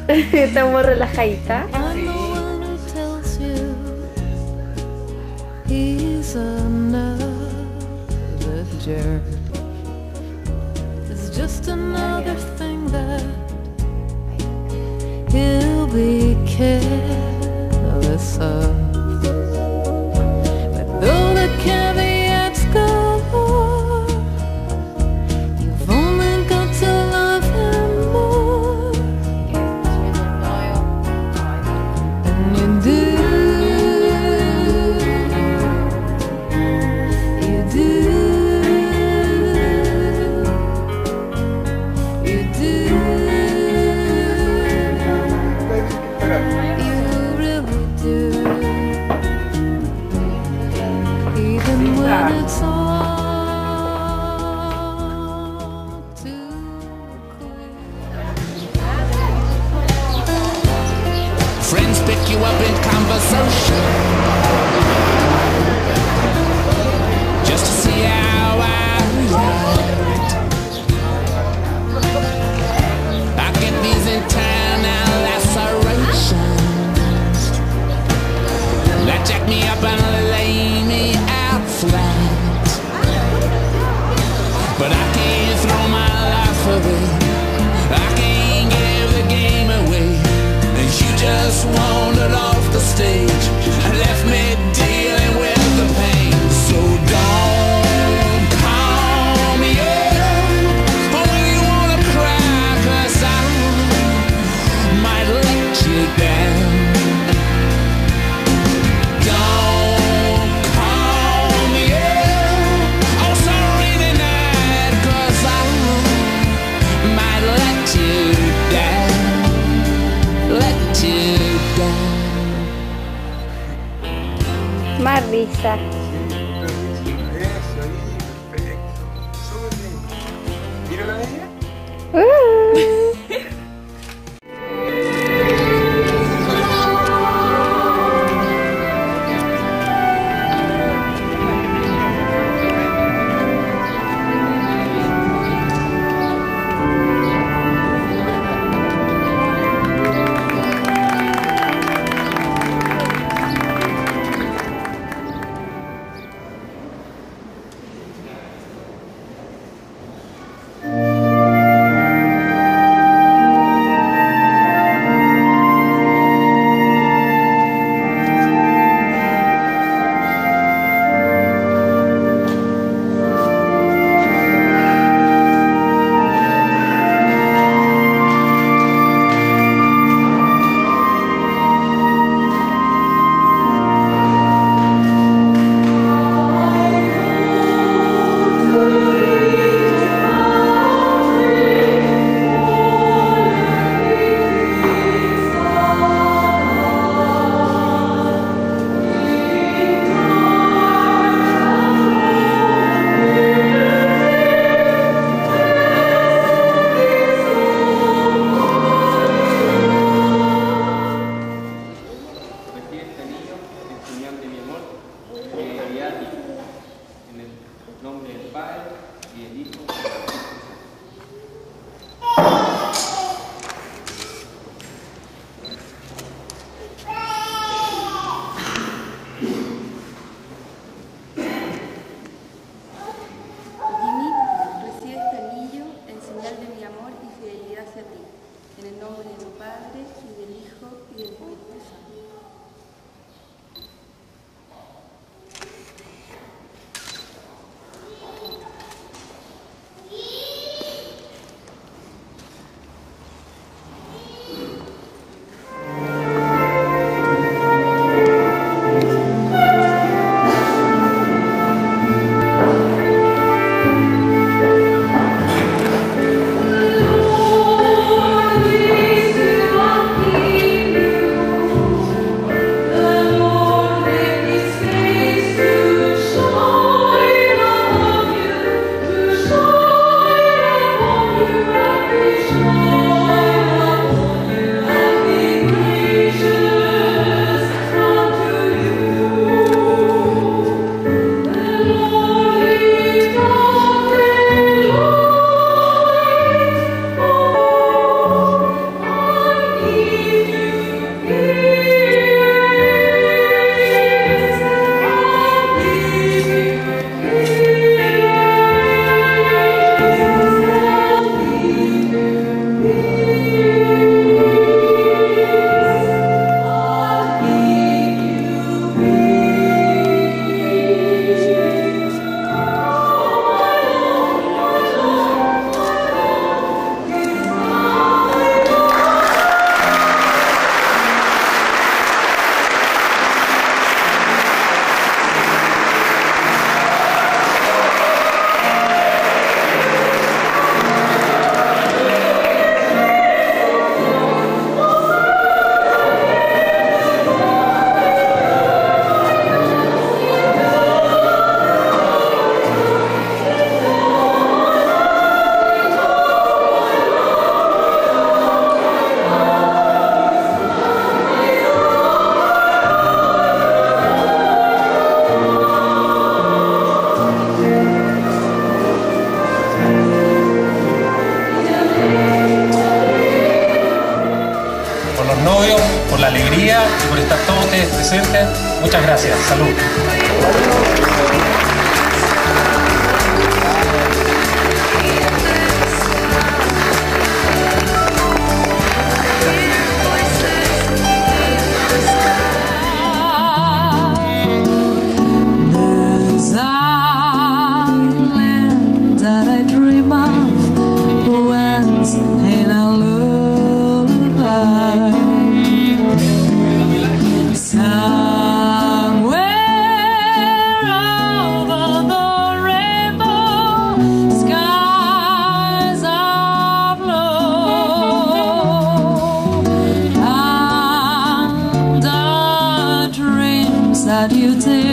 Estamos relajaditas. He's another jerk. It's just another thing that he'll be careless of. But though the caveats galore, you've only got to love him more. And you do. Friends pick you up in conversation just to see how I react. I get these internal lacerations that jack me up and lay me out flat. But I can't throw my life away, I can't give the game away. You just wandered off the stage and left me dealing with the pain. So don't call me up when you wanna cry, 'cause I might let you down. Don't call me up on some rainy night, 'cause I might let you down. Más risa. Eso ahí, perfecto. Súper bien. ¿Mira la de ella? novios, por la alegría y por estar todos ustedes presentes. Muchas gracias. Salud. There's island that I dream of once in a lullaby. Somewhere over the rainbow, skies are blue, and the dreams that you take